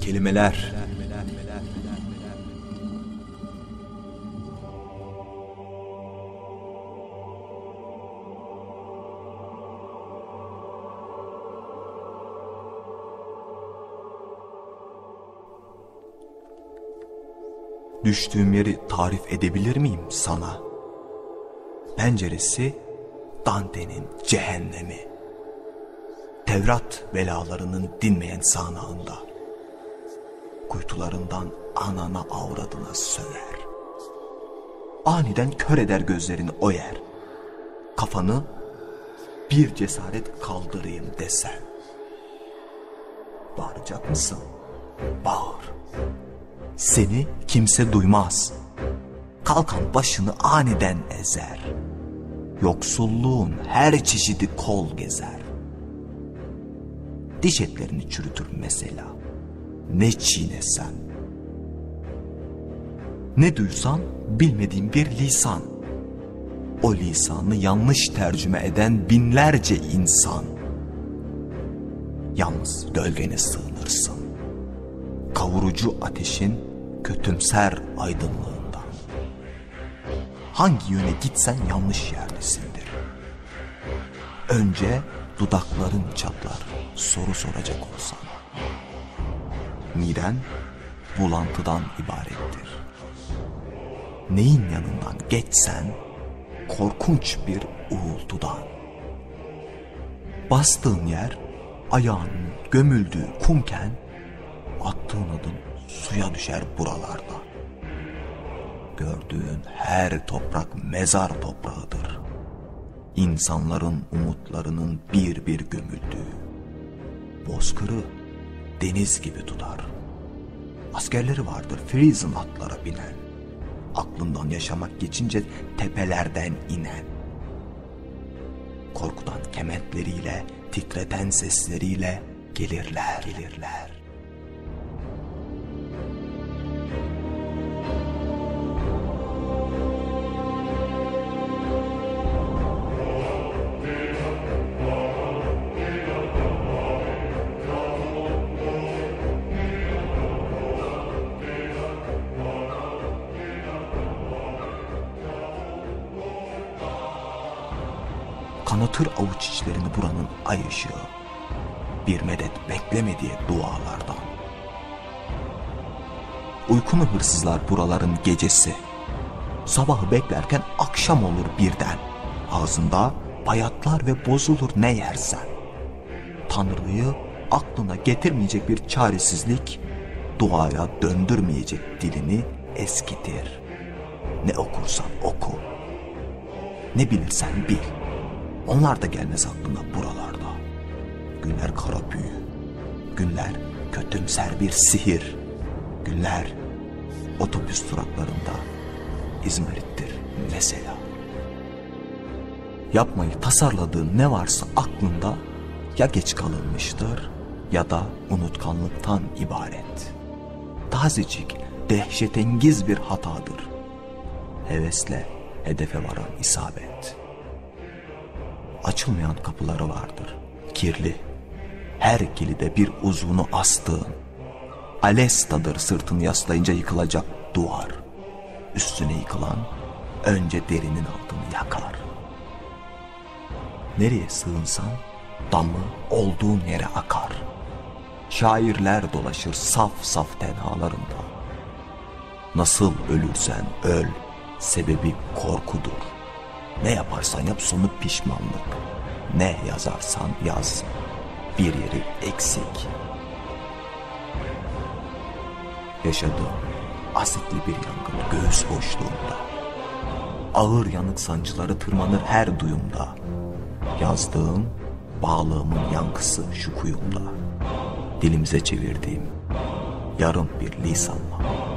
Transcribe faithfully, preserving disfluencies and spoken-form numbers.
Kelimeler düştüğüm yeri tarif edebilir miyim sana? Penceresi Dante'nin cehennemi. Tevrat belalarının dinmeyen sağanağında. Kuytularından anana avradına söver. Aniden kör eder gözlerini o yer. Kafanı bir cesaret kaldırayım desen. Bağıracak mısın? Bağır. Seni kimse duymaz. Kalkan başını aniden ezer. Yoksulluğun her çeşidi kol gezer. Diş etlerini çürütür mesela. Ne çiğnesen. Ne duysan bilmediğin bir lisan. O lisanı yanlış tercüme eden binlerce insan. Yalnız gölgene sığınırsın. Kavurucu ateşin kötümser aydınlığında. Hangi yöne gitsen yanlış yerdesindir. Önce dudakların çatlar soru soracak olsan. Miden bulantıdan ibarettir. Neyin yanından geçsen korkunç bir uğultudan. Bastığın yer ayağının gömüldüğü kumken attığın adım suya düşer buralarda. Gördüğün her toprak mezar toprağıdır. İnsanların umutlarının bir bir gömüldüğü. Bozkırı deniz gibi tutar. Askerleri vardır Fries'in atlara binen. Aklından yaşamak geçince tepelerden inen. Korkudan kementleriyle, titreten sesleriyle gelirler, gelirler. Kanatır avuç içlerini buranın ay ışığı. Bir medet bekleme diye dualardan. Uykunu hırsızlar buraların gecesi. Sabahı beklerken akşam olur birden. Ağzında bayatlar ve bozulur ne yersen. Tanrı'yı aklına getirmeyecek bir çaresizlik, duaya döndürmeyecek dilini eskitir. Ne okursan oku. Ne bilirsen bil. Onlar da gelmez aklına buralarda. Günler kara büyü. Günler kötümser bir sihir. Günler otobüs duraklarında İzmarit'tir mesela. Yapmayı tasarladığın ne varsa aklında ya geç kalınmıştır ya da unutkanlıktan ibaret. Tazecik, dehşetengiz bir hatadır. Hevesle hedefe varan isabet. Açılmayan kapıları vardır, kirli. Her kilide bir uzvunu astığın. Alestadır sırtını yaslayınca yıkılacak duvar. Üstüne yıkılan önce derinin altını yakar. Nereye sığınsan damı olduğun yere akar. Şairler dolaşır saf saf tenhalarında. Nasıl ölürsen öl, sebebi korkudur. Ne yaparsan yap sonu pişmanlık. Ne yazarsan yaz, bir yeri eksik. Yaşadığım asitli bir yangın göğüs boşluğunda. Ağır yanık sancıları tırmanır her duyumda. Yazdığım bağlığımın yankısı şu kuyumda. Dilimize çevirdiğim yarım bir lisanla.